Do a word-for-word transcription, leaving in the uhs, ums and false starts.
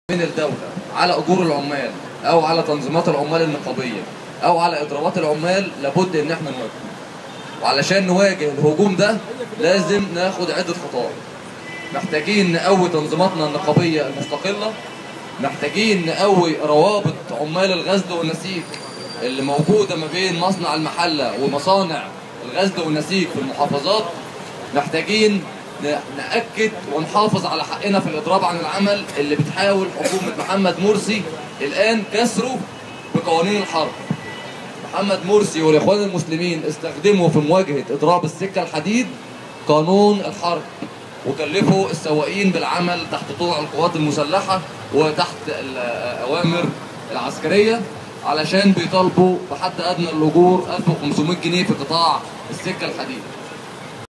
من الدولة على أجور العمال أو على تنظيمات العمال النقابية أو على إضرابات العمال لابد إن احنا نواجه. وعلشان نواجه الهجوم ده لازم ناخد عدة خطوات. محتاجين نقوي تنظيماتنا النقابية المستقلة، محتاجين نقوي روابط عمال الغزل والنسيج اللي موجودة ما بين مصنع المحلة ومصانع الغزل والنسيج في المحافظات، محتاجين نأكد ونحافظ على حقنا في الإضراب عن العمل اللي بتحاول حكومة محمد مرسي الآن كسره بقوانين الحرب. محمد مرسي والإخوان المسلمين استخدموا في مواجهة إضراب السكة الحديد قانون الحرب، وكلفوا السواقين بالعمل تحت طوع القوات المسلحة وتحت الأوامر العسكرية علشان بيطالبوا بحد أدنى الأجور ألف وخمسمائة جنيه في قطاع السكة الحديد.